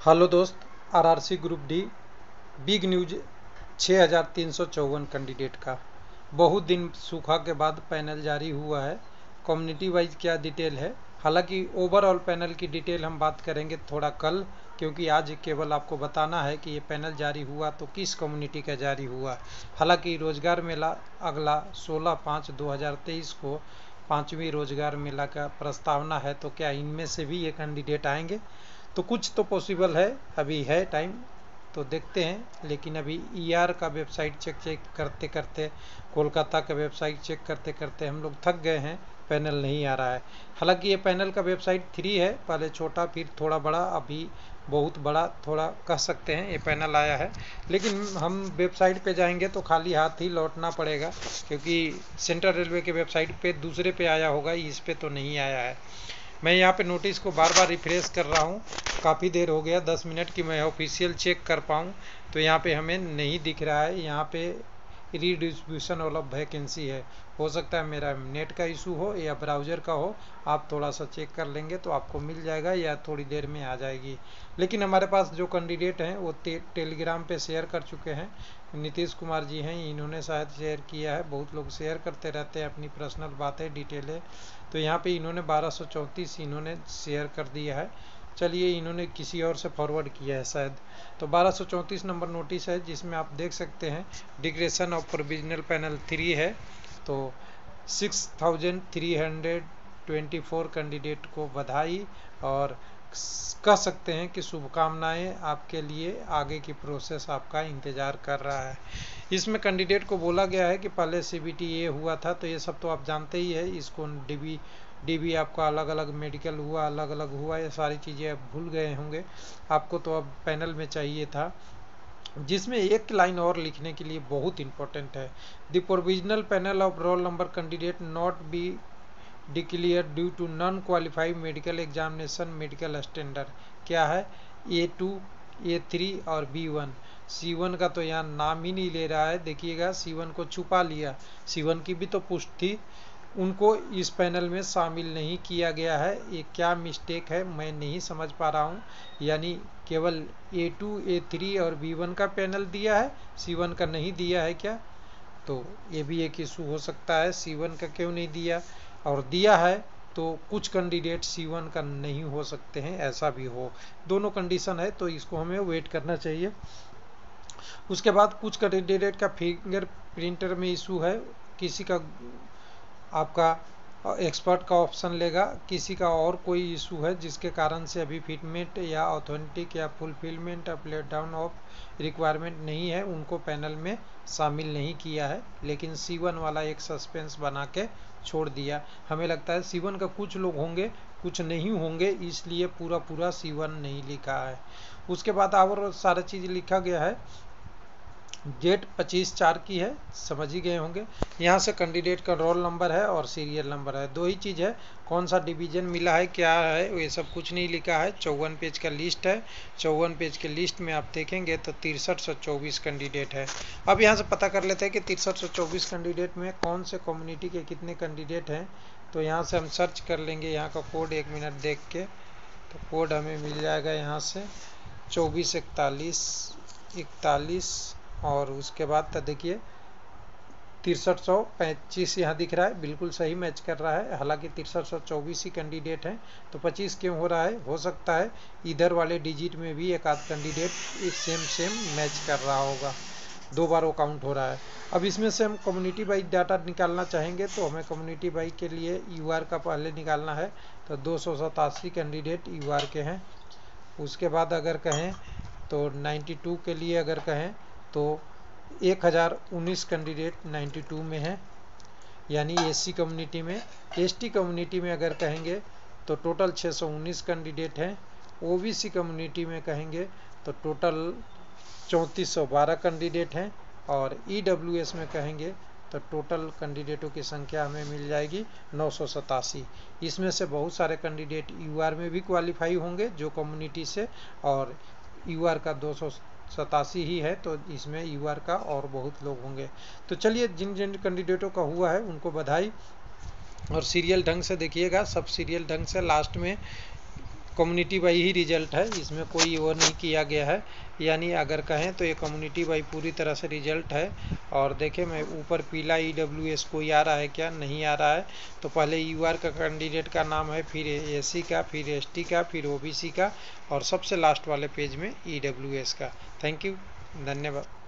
Hello दोस्त, RRC group D big news 6354 candidate का बहुत दिन सूखा के बाद पैनल जारी हुआ है। कम्युनिटी वाइज क्या डिटेल है, हालांकि ओवरऑल पैनल की डिटेल हम बात करेंगे थोड़ा कल, क्योंकि आज केवल आपको बताना है कि ये पैनल जारी हुआ तो किस कम्युनिटी का जारी हुआ। हालांकि रोजगार मेला अगला 16/5/2023 को 5वीं रोजगार मेला का प्रस्तावना है, तो क्या इनमें से भी ये कैंडिडेट आएंगे? तो कुछ तो पॉसिबल है, अभी है टाइम तो देखते हैं। लेकिन अभी ईआर का वेबसाइट चेक करते करते, कोलकाता का वेबसाइट चेक करते करते हम लोग थक गए हैं, पैनल नहीं आ रहा है। हालांकि ये पैनल का वेबसाइट 3 है, पहले छोटा फिर थोड़ा बड़ा, अभी बहुत बड़ा थोड़ा कह सकते हैं ये पैनल आया है। लेकिन हम वेबसाइट पे जाएंगे तो खाली हाथ ही लौटना पड़ेगा, क्योंकि सेंट्रल रेलवे के वेबसाइट पे दूसरे पे आया होगा, इस पे तो नहीं आया है। मैं यहाँ पे नोटिस को बार बार रिफ्रेश कर रहा हूँ, काफ़ी देर हो गया 10 मिनट की मैं ऑफिशियल चेक कर पाऊँ, तो यहाँ पे हमें नहीं दिख रहा है। यहाँ पे रीडिस्ट्रीब्यूशन ऑफ वैकेंसी है, हो सकता है मेरा नेट का इशू हो या ब्राउज़र का हो। आप थोड़ा सा चेक कर लेंगे तो आपको मिल जाएगा या थोड़ी देर में आ जाएगी। लेकिन हमारे पास जो कैंडिडेट हैं वो टेलीग्राम पे शेयर कर चुके हैं। नीतीश कुमार जी हैं, इन्होंने शायद शेयर किया है, बहुत लोग शेयर करते रहते हैं अपनी पर्सनल बातें डिटेलें। तो यहाँ पे इन्होंने 1234 इन्होंने शेयर कर दिया है। चलिए, इन्होंने किसी और से फॉरवर्ड किया है शायद। तो 1234 नंबर नोटिस है, जिसमें आप देख सकते हैं डिक्रेशन ऑफ प्रोविजनल पैनल 3 है। तो 6324 कैंडिडेट को बधाई, और कह सकते हैं कि शुभकामनाएं आपके लिए, आगे की प्रोसेस आपका इंतज़ार कर रहा है। इसमें कैंडिडेट को बोला गया है कि पहले सीबीटी ये हुआ था, तो ये सब तो आप जानते ही है। इसको डीबी आपका अलग अलग, मेडिकल हुआ अलग अलग हुआ, ये सारी चीज़ें आप भूल गए होंगे। आपको तो अब पैनल में चाहिए था, जिसमें एक लाइन और लिखने के लिए बहुत इंपॉर्टेंट है। The provisional panel of roll number candidate not be declare due to non qualified medical examination medical standard. क्या है? A2, A3 और B1। C1 का तो यहाँ नाम ही नहीं ले रहा है, देखिएगा C1 को छुपा लिया। C1 की भी तो पुष्ट थी, उनको इस पैनल में शामिल नहीं किया गया है। ये क्या मिस्टेक है मैं नहीं समझ पा रहा हूँ। यानी केवल A2, A3 और B1 का पैनल दिया है, C1 का नहीं दिया है क्या? तो ये भी एक इशू हो सकता है, C1 का क्यों नहीं दिया, और दिया है तो कुछ कैंडिडेट C1 का नहीं हो सकते हैं, ऐसा भी हो। दोनों कंडीशन है, तो इसको हमें वेट करना चाहिए। उसके बाद कुछ कैंडिडेट का फिंगर प्रिंटर में इशू है, किसी का आपका एक्सपर्ट का ऑप्शन लेगा, किसी का और कोई इशू है जिसके कारण से अभी फिटमेंट या ऑथेंटिक या fulfilment of let down of requirement नहीं है, उनको पैनल में शामिल नहीं किया है। लेकिन C1 वाला एक सस्पेंस बना के छोड़ दिया। हमें लगता है C1 का कुछ लोग होंगे, कुछ नहीं होंगे, इसलिए पूरा C1 नहीं लिखा है। उसके बाद और सारा चीज़ लिखा गया है। डेट 25/4 की है, समझ ही गए होंगे। यहाँ से कैंडिडेट का रोल नंबर है और सीरियल नंबर है, दो ही चीज़ है। कौन सा डिवीजन मिला है, क्या है, ये सब कुछ नहीं लिखा है। 54 पेज का लिस्ट है। 54 पेज के लिस्ट में आप देखेंगे तो 6324 कैंडिडेट है। अब यहाँ से पता कर लेते हैं कि 6324 कैंडिडेट में कौन से कम्युनिटी के कितने कैंडिडेट हैं। तो यहाँ से हम सर्च कर लेंगे, यहाँ का कोड 1 मिनट देख के, तो कोड हमें मिल जाएगा यहाँ से 244141, और उसके बाद तो देखिए 6325 यहाँ दिख रहा है, बिल्कुल सही मैच कर रहा है। हालांकि 6324 ही कैंडिडेट हैं, तो 25 क्यों हो रहा है? हो सकता है इधर वाले डिजिट में भी एक आध कैंडिडेट सेम मैच कर रहा होगा, 2 बार वो काउंट हो रहा है। अब इसमें से हम कम्युनिटी वाइज डाटा निकालना चाहेंगे, तो हमें कम्युनिटी वाइज के लिए UR का पहले निकालना है। तो 287 कैंडिडेट UR के हैं। उसके बाद अगर कहें तो 92 के लिए अगर कहें तो 1019 कैंडिडेट 92 में है, यानी SC कम्युनिटी में। ST कम्युनिटी में अगर कहेंगे तो टोटल 619 कैंडिडेट हैं। OBC कम्युनिटी में कहेंगे तो टोटल 3412 कैंडिडेट हैं, और EWS में कहेंगे तो टोटल कैंडिडेटों की संख्या हमें मिल जाएगी 987। इसमें से बहुत सारे कैंडिडेट UR में भी क्वालिफाई होंगे जो कम्युनिटी से, और UR का 287 ही है, तो इसमें UR का और बहुत लोग होंगे। तो चलिए, जिन जिन कैंडिडेटों का हुआ है उनको बधाई। और सीरियल ढंग से देखिएगा, सब सीरियल ढंग से लास्ट में कम्युनिटी वाई ही रिजल्ट है, इसमें कोई वो नहीं किया गया है। यानी अगर कहें तो ये कम्युनिटी वाई पूरी तरह से रिजल्ट है। और देखें मैं ऊपर पीला EWS कोई आ रहा है क्या, नहीं आ रहा है। तो पहले UR का कैंडिडेट का नाम है, फिर SC का, फिर ST का, फिर OBC का, और सबसे लास्ट वाले पेज में EWS का। थैंक यू, धन्यवाद।